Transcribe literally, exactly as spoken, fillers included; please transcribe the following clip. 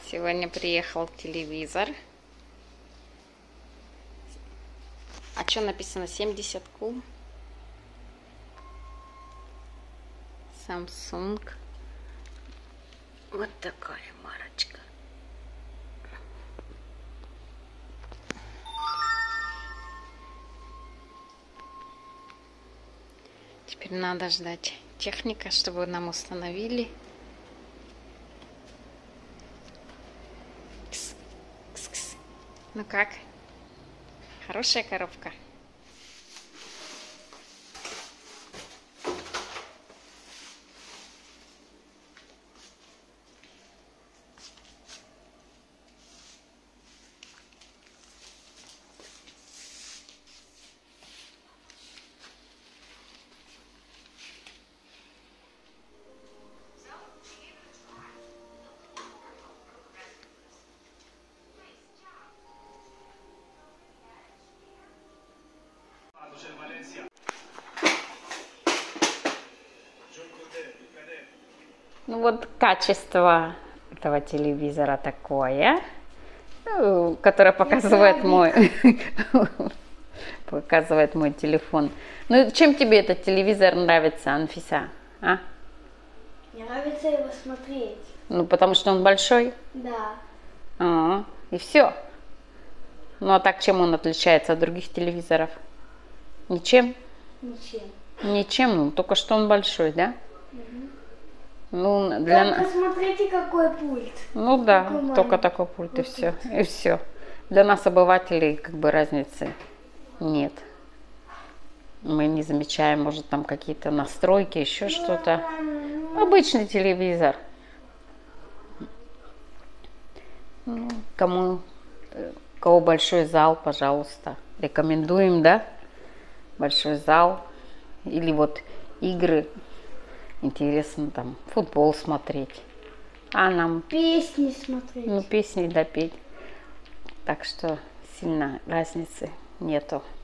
Сегодня приехал телевизор. А что написано? семьдесят кул. Samsung. Вот такая марочка. Теперь надо ждать техника, чтобы нам установили. Кс, кс, кс. Ну как? Хорошая коробка? Ну вот качество этого телевизора такое, которое показывает мой, показывает мой телефон. Ну чем тебе этот телевизор нравится, Анфиса? А? Мне нравится его смотреть. Ну потому что он большой? Да. А, и все. Ну а так чем он отличается от других телевизоров? Ничем? Ничем. Ничем, ну только что он большой, да? Угу. Ну, для... Только смотрите, какой пульт. Ну да, Такой только маленький. такой пульт и Вот все. тут. И все. Для нас, обывателей, как бы разницы нет. Мы не замечаем, может, там какие-то настройки, еще что-то. Обычный телевизор. Ну, кому, у кого большой зал, пожалуйста, рекомендуем, да? Большой зал. Или вот игры. Интересно там футбол смотреть. А нам Песни смотреть. ну песни допеть. Так что сильно разницы нету.